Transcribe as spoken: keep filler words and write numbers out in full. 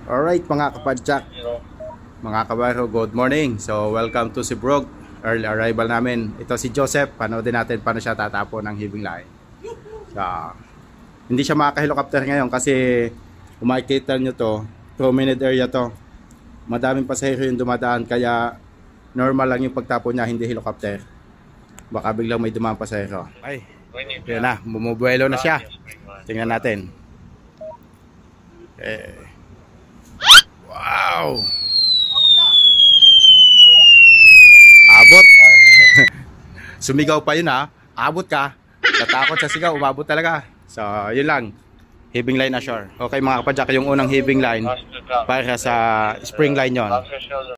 Alright mga kapadyak, mga kabaro, good morning. So welcome to Sibrog, early arrival namin. Ito si Joseph, panoodin natin paano siya tatapon ng heaving line. So, hindi siya makaka-helicopter ngayon kasi kung makikita nyo to, promenade area to. Madaming pasahero yung dumadaan kaya normal lang yung pagtapon niya, hindi helicopter. Baka biglang may dumaan pasahero. Ay, yun na, bumubuelo na siya. Tingnan natin. Eh, wow! Abot! Sumigaw pa yun ha. Abot ka. Natakot sa sigaw, umabot talaga. So, yun lang. Heaving line ashore. Okay mga kapadyak, yung unang heaving line para sa spring line yon.